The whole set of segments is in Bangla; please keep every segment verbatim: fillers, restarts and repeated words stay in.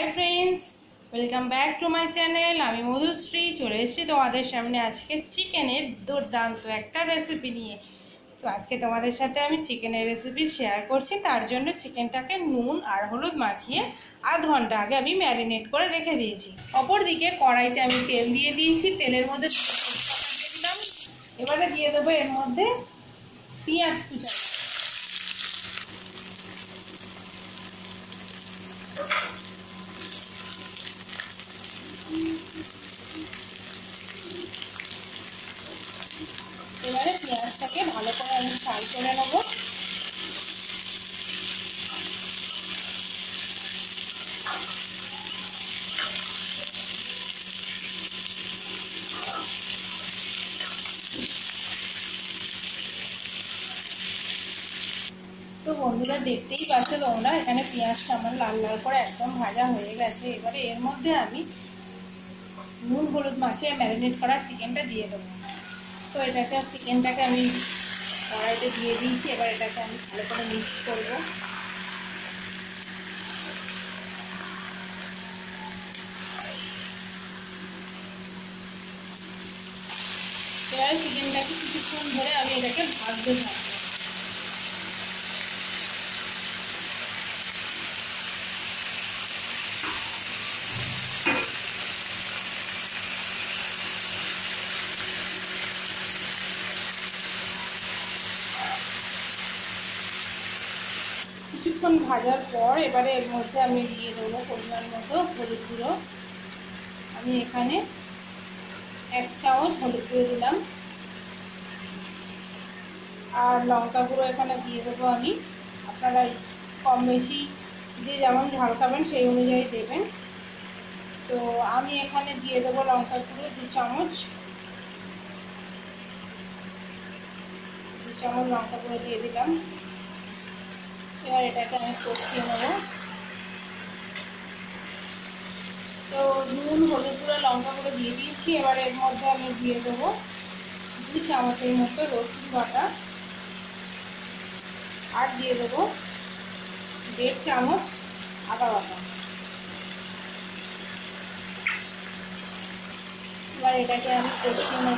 High friends welcome back to my channel आमी मधुश्री चले एसेছি তোমাদের সামনে আজকে চিকেনের দুর্দান্ত একটা রেসিপি নিয়ে। তো আজকে তোমাদের সাথে আমি চিকেনের রেসিপি শেয়ার করছি। তার জন্য চিকেনটাকে নুন আর হলুদ মাখিয়ে আধ ঘন্টা আগে আমি ম্যারিনেট করে রেখে দিয়েছি। অপরদিকে কড়াইতে আমি তেল দিয়ে দিয়েছি, তেলের মধ্যে দিয়ে দিলাম। এবারে দিয়ে দেবো এর মধ্যে পেঁয়াজ কুচি। এবারে পেঁয়াজটাকে ভালো করে আমি ফ্রাই করে নেব। তো বন্ধুরা দেখতেই পাচ্ছ তোমরা, এখানে পেঁয়াজটা আমার লাল লাল করে একদম ভাজা হয়ে গেছে। এবারে এর মধ্যে আমি নুন হলুদ মাখিয়ে ম্যারিনেট করা চিকেনটা দিয়ে দেবো। তো এটাকে চিকেনটাকে আমি কড়াইতে দিয়ে দিয়েছি। এবার এটাকে আমি ভালো করে মিক্স করবো। এবার চিকেনটাকে কিছুক্ষণ ধরে আমি এটাকে ভাজতে থাকবো। কিছুক্ষণ ভাজার পর এবারে এর মধ্যে আমি দিয়ে দেবো পরিমাণ মতো হলুদ গুঁড়ো। আমি এখানে এক চামচ হলুদ গুঁড়ো দিলাম, আর লঙ্কা গুঁড়ো এখানে দিয়ে দেবো আমি। আপনারা কম বেশি যে যেমন ঝাল খাবেন সেই অনুযায়ী দেবেন। তো আমি এখানে দিয়ে দেবো লঙ্কা গুঁড়ো দু চামচ দু চামচ লঙ্কা গুঁড়ো দিয়ে দিলাম। এবার এটাকে আমি কষিয়ে নেব। তো নুন হলুদ গুঁড়ো লঙ্কা গুঁড়ো দিয়ে দিয়েছি। এবার এর মধ্যে আমি দিয়ে দেবো দু চামচের মতো রসুন বাটা, আর দিয়ে দেবো দেড় চামচ আদা বাটা। এবার এটাকে আমি কষিয়ে নেব।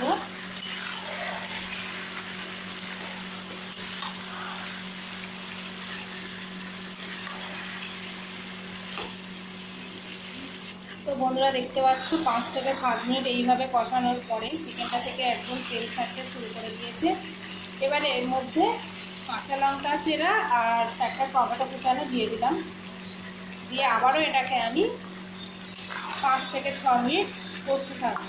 তো বন্ধুরা দেখতে পাচ্ছ পাঁচ থেকে সাত মিনিট এইভাবে কষানোর পরে চিকেনটা থেকে একদম তেল ছাড়তে শুরু করে দিয়েছে। এবারে এর মধ্যে কাঁচা লঙ্কা চেরা আর একটা টমেটো কুচানো দিয়ে দিলাম। দিয়ে আবারও এটাকে আমি পাঁচ থেকে ছ মিনিট কষতে থাকবো।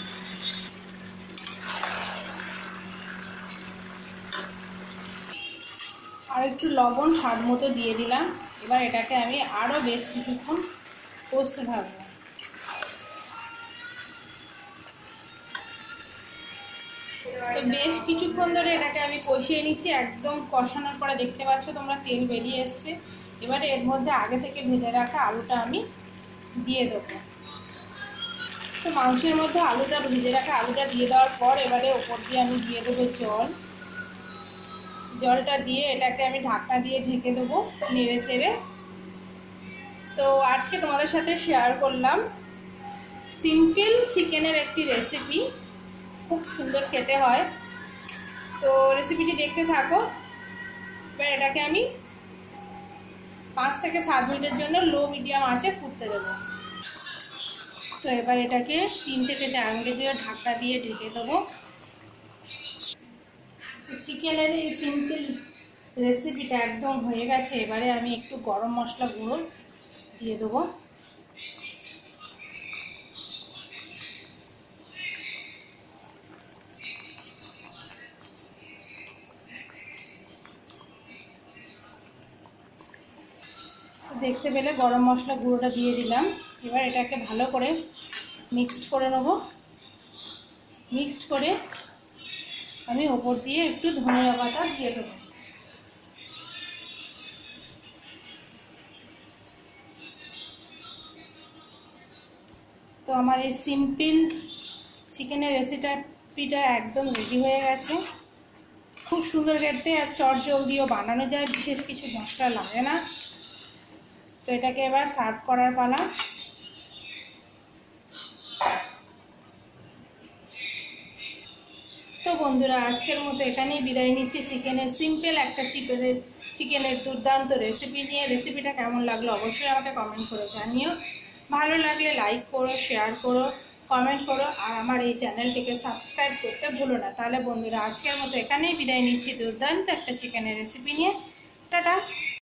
আর একটু লবণ স্বাদ মতো দিয়ে দিলাম। এবার এটাকে আমি আরও বেশ কিছুক্ষণ কষতে থাকবো। তো বেশ কিছুক্ষণ ধরে এটাকে আমি কষিয়ে নিচ্ছি। একদম কষানোর পরে দেখতে পাচ্ছ তোমরা তেল বেরিয়ে এসছে। এবারে এর মধ্যে আগে থেকে ভেজে রাখা আলুটা আমি দিয়ে দেবো। তো মাংসের মধ্যে আলুটা ভেজে রাখা আলুটা দিয়ে দেওয়ার পর এবারে ওপর দিয়ে আমি দিয়ে দেবো জল। জলটা দিয়ে এটাকে আমি ঢাকনা দিয়ে ঢেকে দেবো নেড়ে চেড়ে। তো আজকে তোমাদের সাথে শেয়ার করলাম সিম্পল চিকেনের একটি রেসিপি, খুব সুন্দর খেতে হয়। তো রেসিপিটি দেখতে থাকো। এবার এটাকে আমি পাঁচ থেকে সাত মিনিটের জন্য লো মিডিয়াম আঁচে ফুটতে দেবো। তো এবার এটাকে তিন থেকে চার মিনিটের জন্য ঢাকনা দিয়ে ঢেকে দেবো। চিকেনের এই সিম্পল রেসিপিটা একদম হয়ে গেছে। এবারে আমি একটু গরম মশলা গুঁড়ো দিয়ে দেবো। দেখতে পেলে গরম মশলা গুঁড়োটা দিয়ে দিলাম। এবার এটাকে ভালো করে মিক্সড করে নেব। মিক্সড করে আমি ওপর দিয়ে একটু ধনিয়া পাতা দিয়ে দেবো। তো আমার এই সিম্পল চিকেনের রেসিপিটা একদম রেডি হয়ে গেছে। খুব সুন্দর খেতে আর চট জলদিও বানানো যায়, বিশেষ কিছু মশলা লাগে না। তো এটাকে এবার সার্ভ করার পালা। তো বন্ধুরা আজকের মতো এখানেই বিদায় নিচ্ছি চিকেনের সিম্পল একটা চিকেনের চিকেনের দুর্দান্ত রেসিপি নিয়ে। রেসিপিটা কেমন লাগলো অবশ্যই আমাকে কমেন্ট করে জানিও। ভালো লাগলে লাইক করো, শেয়ার করো, কমেন্ট করো, আর আমার এই চ্যানেলটিকে সাবস্ক্রাইব করতে ভুলো না। তাহলে বন্ধুরা আজকের মতো এখানেই বিদায় নিচ্ছি দুর্দান্ত একটা চিকেনের রেসিপি নিয়ে। টাটা।